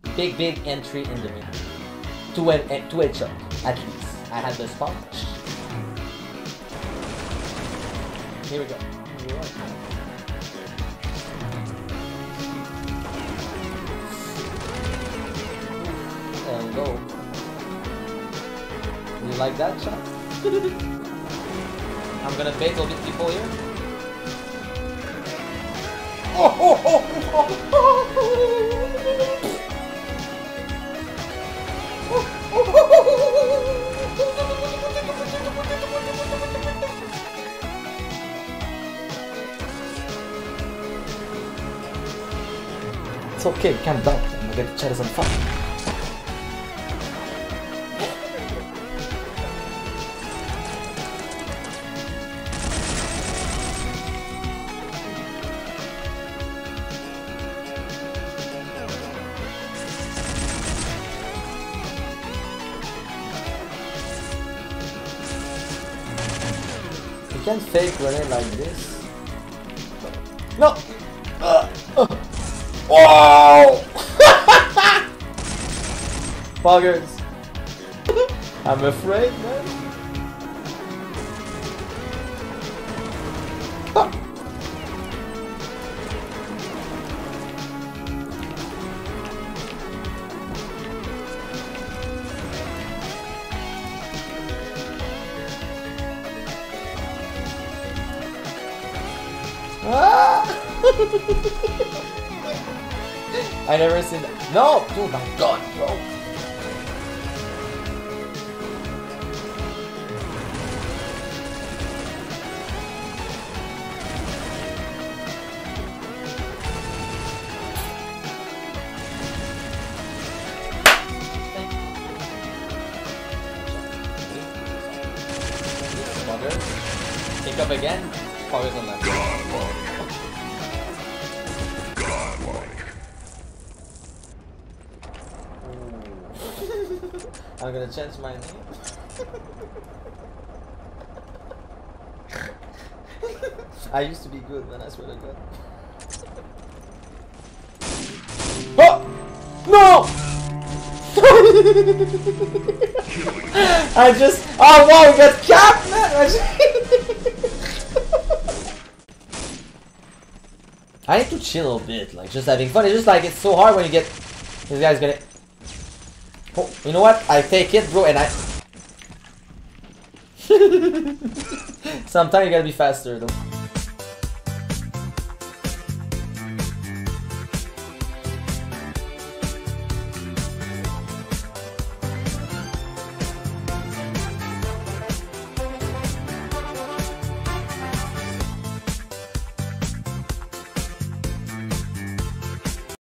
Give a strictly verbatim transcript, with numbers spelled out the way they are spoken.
Big, big entry in the middle. Two, uh, two headshot, at least. I had the spawn. Here we go. There we go. You like that shot? I'm gonna bait a bit people here. Oh, oh, oh, oh, oh. It's okay, calm down. I'm gonna get chat some fun. You can't fake running like this. No! Uh, uh. Whoa! Buggers! I'm afraid, man. Ah. Ah! I never seen that. No! Oh my god, bro! Pick up again. Payo's on that. I'm gonna change my name. I used to be good, man, I swear to God. Oh! No! I just... Oh wow, we got capped, man! I need to chill a bit, like just having fun. It's just like, it's so hard when you get... This guy's gonna... Oh, you know what? I take it, bro, and I... Sometimes you gotta be faster, though.